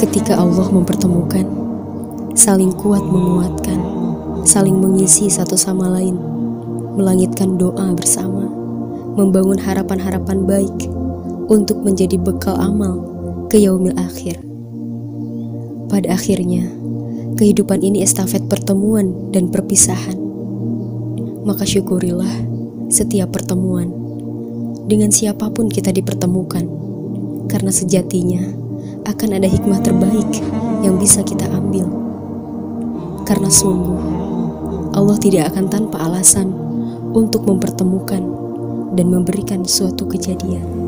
Ketika Allah mempertemukan, saling kuat menguatkan, saling mengisi satu sama lain, melangitkan doa bersama, membangun harapan-harapan baik untuk menjadi bekal amal ke yaumil akhir. Pada akhirnya, kehidupan ini estafet pertemuan dan perpisahan. Maka syukurilah setiap pertemuan dengan siapapun kita dipertemukan, karena sejatinya akan ada hikmah terbaik yang bisa kita ambil. Karena sungguh Allah tidak akan tanpa alasan untuk mempertemukan dan memberikan suatu kejadian.